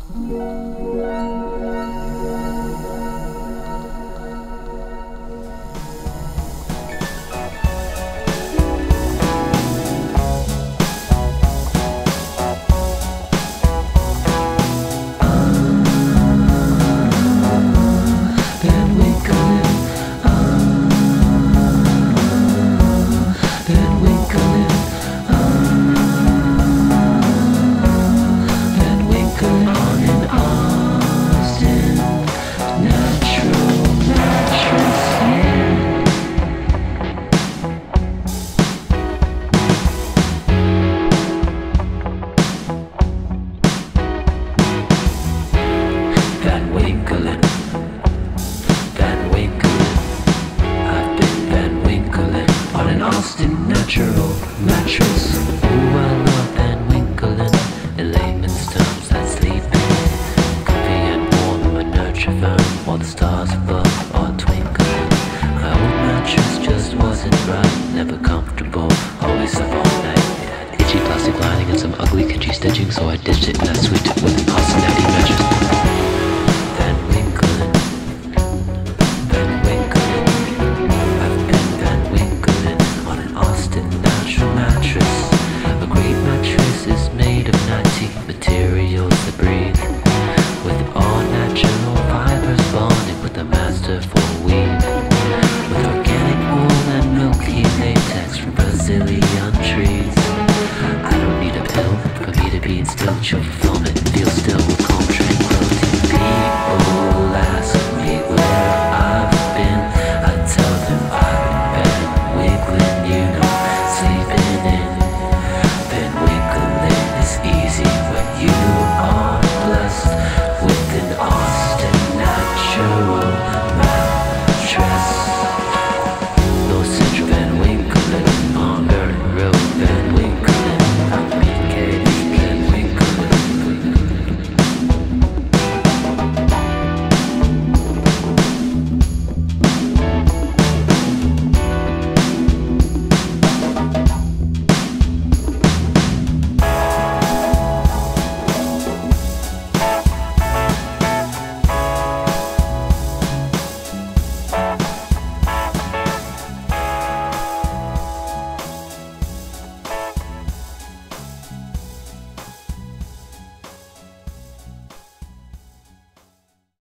Natural mattress. Ooh, I love Van Winkelen. In layman's terms, that's sleeping. Comfy and warm in my nurture firm, while the stars above are twinkling. My old mattress just wasn't right. Never comfortable, always up all night. It had itchy plastic lining and some ugly kitschy stitching, so I ditched it and I switched it with an awesome natty mattress. Van Winkelen. Van Winkelen. I've been Van Winkelen on an Austin natural mattress. A great mattress is made of 90 materials that breathe, with all natural fibers bonding with the masterful weave, with organic wool and milky latex from Brazilian trees. I don't need a pill for me to be instilled. Your fulfillment feels still.